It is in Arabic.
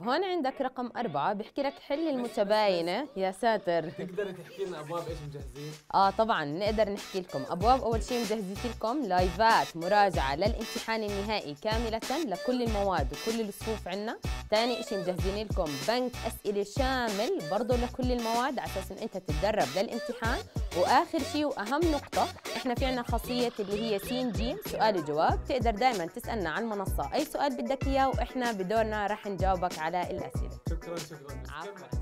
هون عندك رقم 4 بيحكي لك حل المتباينة. يا ساتر. تقدر تحكي لنا ابواب ايش مجهزين؟ طبعا نقدر نحكي لكم ابواب. اول شيء مجهزين لكم لايفات مراجعة للامتحان النهائي كاملة لكل المواد وكل الصفوف عنا. ثاني شيء مجهزين لكم بنك اسئلة شامل برضه لكل المواد على اساس ان انت تتدرب للامتحان. واخر شيء واهم نقطة، احنا في عنا خاصية اللي هي س ج سؤال وجواب. تقدر دائما تسألنا عن المنصة اي سؤال بدك اياه واحنا بدورنا رح نجاوبك على الاسئلة. شكرا. عفوا.